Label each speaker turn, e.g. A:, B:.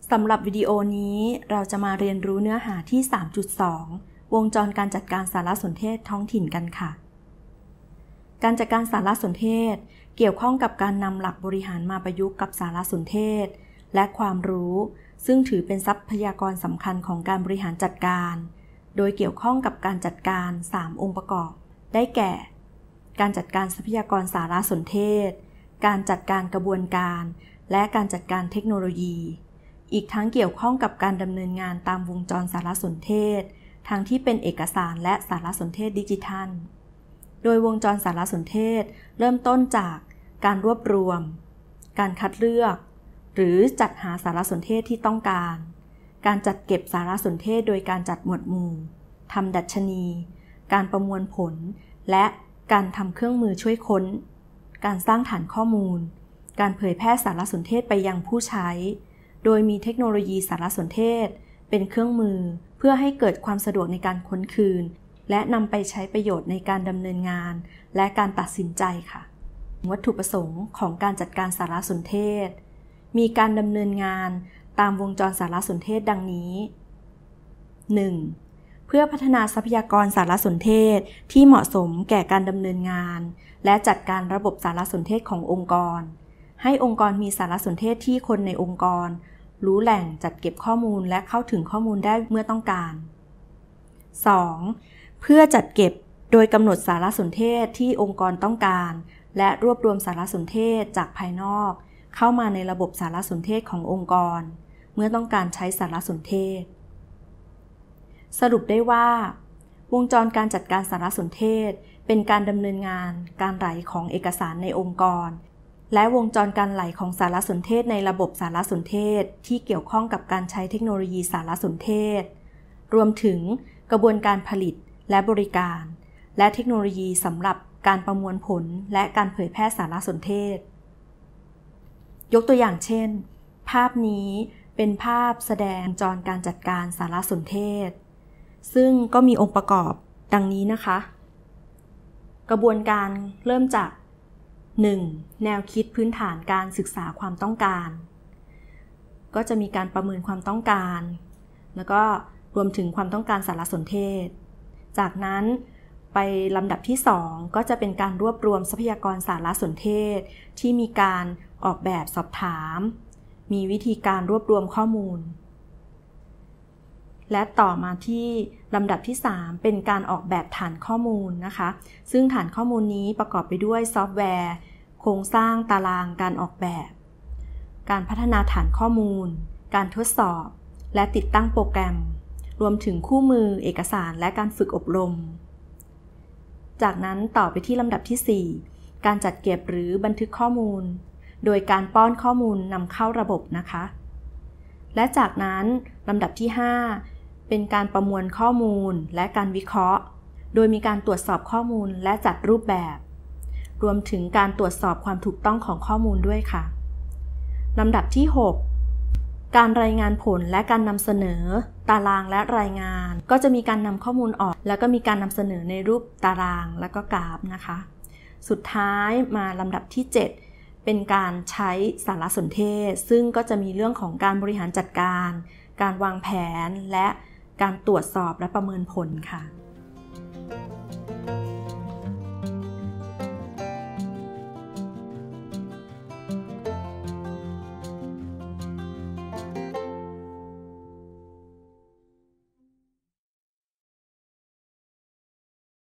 A: สำหรับวิดีโอนี้เราจะมาเรียนรู้เนื้อหาที่ 3.2 วงจรการจัดการสารสนเทศท้องถิ่นกันค่ะการจัดการสารสนเทศเกี่ยวข้องกับการนำหลักบริหารมาประยุกต์กับสารสนเทศและความรู้ซึ่งถือเป็นทรัพยากรสำคัญของการบริหารจัดการโดยเกี่ยวข้องกับการจัดการ 3 องค์ประกอบได้แก่การจัดการทรัพยากรสารสนเทศการจัดการกระบวนการและการจัดการเทคโนโลยีอีกทั้งเกี่ยวข้องกับการดำเนินงานตามวงจรสารสนเทศทั้งที่เป็นเอกสารและสารสนเทศดิจิทัลโดยวงจรสารสนเทศเริ่มต้นจากการรวบรวมการคัดเลือกหรือจัดหาสารสนเทศที่ต้องการการจัดเก็บสารสนเทศโดยการจัดหมวดหมู่ทำดัชนีการประมวลผลและการทำเครื่องมือช่วยค้นการสร้างฐานข้อมูลการเผยแพร่สารสนเทศไปยังผู้ใช้โดยมีเทคโนโลยีสารสนเทศเป็นเครื่องมือเพื่อให้เกิดความสะดวกในการค้นคืนและนำไปใช้ประโยชน์ในการดำเนินงานและการตัดสินใจค่ะวัตถุประสงค์ของการจัดการสารสนเทศมีการดำเนินงานตามวงจรสารสนเทศดังนี้ 1. เพื่อพัฒนาทรัพยากรสารสนเทศที่เหมาะสมแก่การดำเนินงานและจัดการระบบสารสนเทศขององค์กรให้องค์กรมีสารสนเทศที่คนในองค์กรรู้แหล่งจัดเก็บข้อมูลและเข้าถึงข้อมูลได้เมื่อต้องการ 2. เพื่อจัดเก็บโดยกำหนดสารสนเทศที่องค์กรต้องการและรวบรวมสารสนเทศจากภายนอกเข้ามาในระบบสารสนเทศขององค์กรเมื่อต้องการใช้สารสนเทศสรุปได้ว่าวงจรการจัดการสารสนเทศเป็นการดำเนินงานการไหลของเอกสารในองค์กรและวงจรการไหลของสารสนเทศในระบบสารสนเทศที่เกี่ยวข้องกับการใช้เทคโนโลยีสารสนเทศรวมถึงกระบวนการผลิตและบริการและเทคโนโลยีสำหรับการประมวลผลและการเผยแพร่สารสนเทศยกตัวอย่างเช่นภาพนี้เป็นภาพแสดงจรการจัดการสารสนเทศซึ่งก็มีองค์ประกอบดังนี้นะคะกระบวนการเริ่มจาก 1. แนวคิดพื้นฐานการศึกษาความต้องการก็จะมีการประเมินความต้องการแล้วก็รวมถึงความต้องการสารสนเทศจากนั้นไปลำดับที่ 2 ก็จะเป็นการรวบรวมทรัพยากรสารสนเทศที่มีการออกแบบสอบถามมีวิธีการรวบรวมข้อมูลและต่อมาที่ลำดับที่ 3 เป็นการออกแบบฐานข้อมูลนะคะซึ่งฐานข้อมูลนี้ประกอบไปด้วยซอฟต์แวร์โครงสร้างตารางการออกแบบการพัฒนาฐานข้อมูลการทดสอบและติดตั้งโปรแกรมรวมถึงคู่มือเอกสารและการฝึกอบรมจากนั้นต่อไปที่ลำดับที่ 4 การจัดเก็บหรือบันทึกข้อมูลโดยการป้อนข้อมูลนำเข้าระบบนะคะและจากนั้นลำดับที่ 5 เป็นการประมวลข้อมูลและการวิเคราะห์โดยมีการตรวจสอบข้อมูลและจัดรูปแบบรวมถึงการตรวจสอบความถูกต้องของข้อมูลด้วยค่ะลำดับที่ 6 การรายงานผลและการนำเสนอตารางและรายงานก็จะมีการนำข้อมูลออกแล้วก็มีการนำเสนอในรูปตารางและก็กราฟนะคะสุดท้ายมาลำดับที่ 7เป็นการใช้สารสนเทศซึ่งก็จะมีเรื่องของการบริหารจัดการการวางแผนและการตรวจสอบและประเมินผลค่ะ